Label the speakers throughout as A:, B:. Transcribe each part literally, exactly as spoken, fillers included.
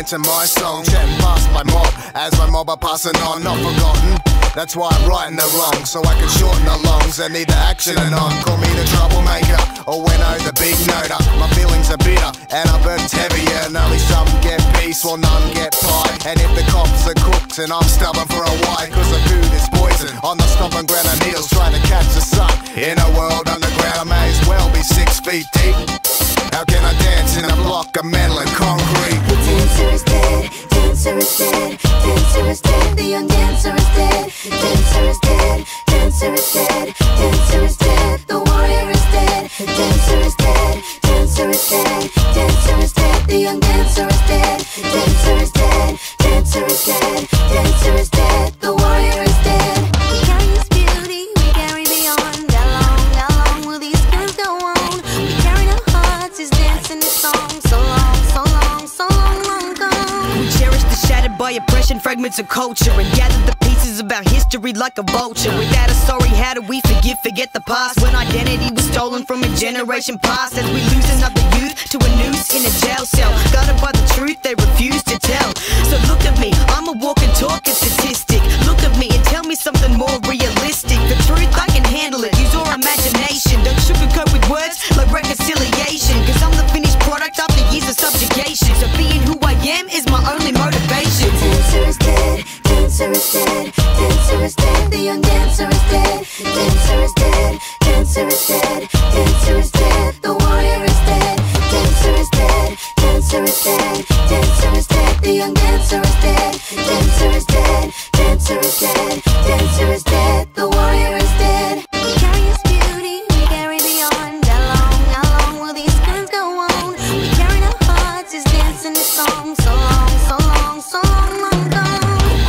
A: mention my song. Chatting past my mob, as my mob are passing on, not forgotten. That's why I'm righting the wrong, so I can shorten the longs and need the action and on. Call me the troublemaker, or when I the big noter. My feelings are bitter, and our burden's heavier. And only some get peace, while none get pie. And if the cops are cooks, and I'm stubborn for a why, cause the food is poison. On the stomping ground of needles, trying to catch the sun. In a world underground, I may as well be six feet deep. How can I dance in a block of metal and concrete?
B: The dancer is dead, dancer is dead, dancer is dead, the young dancer is dead. Dancer is dead, dancer is dead, dancer is dead, the warrior is dead. Dancer is dead, dancer is dead, dancer is dead, the young dancer is dead. Dancer is dead, dancer is dead, dancer is dead, the warrior is dead. We carry his beauty, we carry beyond. How long, how long will these girls go on? We carry our hearts, his dance and his song. So long, so long, so long, long gone.
C: We cherish the shattered by oppression, fragments of culture, and gather the pieces about history like a vulture. Without a sorry, how do we forgive, forget the past, when identity was stolen from a generation past? As we lose another youth to a noose in a jail cell, guided by the truth they refuse to tell. So look at me, I'm a walking, talking statistic. Look at me and tell me something more realistic. The truth, I can handle it, use your imagination. Don't sugarcoat with words like reconciliation, cause I'm the finished product after years of subjugation. So being who I am is my only motivation.
B: Dancer is dead, dancer is dead, dancer is dead, the young dancer is dead. Dancer is dead, dancer is dead, dancer is dead, the warrior is dead. Dancer is dead, dancer is dead, dancer is dead, the young dancer is dead. Dancer is dead, dancer is dead, dancer is dead, the warrior is dead. We carry his beauty, we carry beyond. How long, how long will these girls go on? We carry our hearts, his dance and his song. So long, so long, so long, long gone.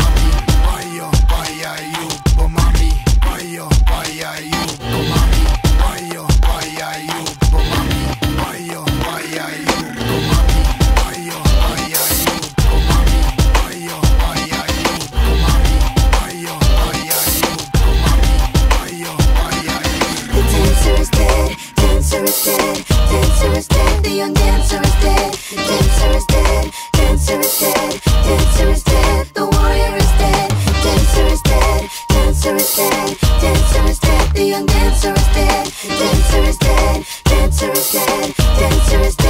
A: Vaya, vaya, you, oh mami, vaya, vaya, you, oh mami, vaya, vaya, you, oh mami, vaya, vaya, you, oh mami, vaya, vaya, you, oh mami, vaya, vaya, you, oh mami, vaya, vaya, you, oh mami, vaya, vaya, you.
B: The dancer is dead, dancer is dead, dancer is dead, the young dancer is dead. Dancer is dead, dancer is dead, dancer is dead, the warrior is dead. Dancer is dead, dancer is dead, dancer is dead, the young dancer is dead. Dancer is dead, dancer is dead, dancer is dead.